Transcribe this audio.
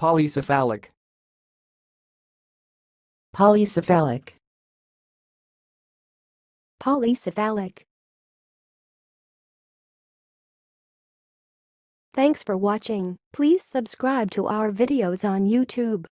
Polycephalic. Polycephalic. Polycephalic. Thanks for watching. Please subscribe to our videos on YouTube.